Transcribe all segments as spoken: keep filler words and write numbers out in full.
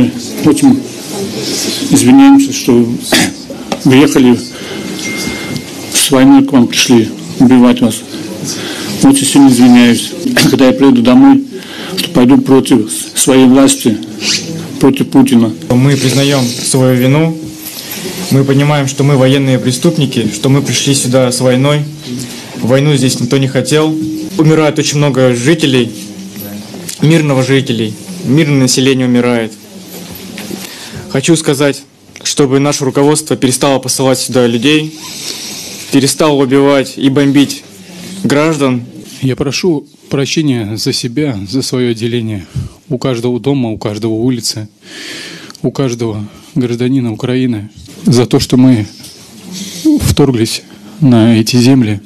Мы очень извиняемся, что приехали с войной, к вам пришли убивать вас. Очень сильно извиняюсь. Когда я приеду домой, что пойду против своей власти, против Путина. Мы признаем свою вину. Мы понимаем, что мы военные преступники, что мы пришли сюда с войной. Войну здесь никто не хотел. Умирает очень много жителей, мирного жителей. Мирное население умирает. Хочу сказать, чтобы наше руководство перестало посылать сюда людей, перестало убивать и бомбить граждан. Я прошу прощения за себя, за свое отделение. У каждого дома, у каждого улицы, у каждого гражданина Украины. За то, что мы вторглись на эти земли.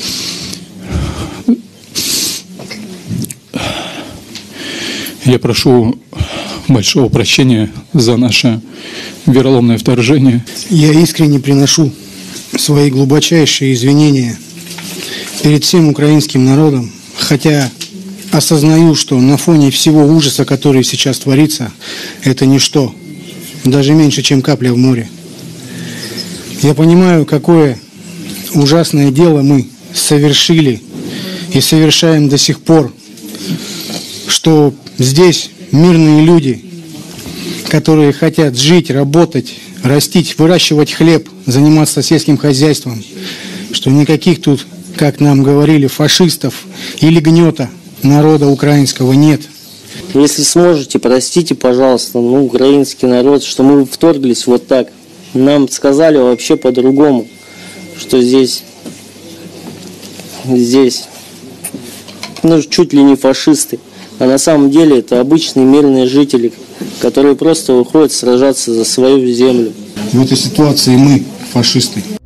Я прошу большого прощения за наше вероломное вторжение. Я искренне приношу свои глубочайшие извинения перед всем украинским народом, хотя осознаю, что на фоне всего ужаса, который сейчас творится, это ничто, даже меньше, чем капля в море. Я понимаю, какое ужасное дело мы совершили и совершаем до сих пор, что здесь мирные люди, которые хотят жить, работать, растить, выращивать хлеб, заниматься сельским хозяйством, что никаких тут, как нам говорили, фашистов или гнета народа украинского нет. Если сможете, простите, пожалуйста, ну, украинский народ, что мы вторглись вот так. Нам сказали вообще по-другому, что здесь, здесь, ну, чуть ли не фашисты. А на самом деле это обычные мирные жители, которые просто выходят сражаться за свою землю. В этой ситуации мы фашисты.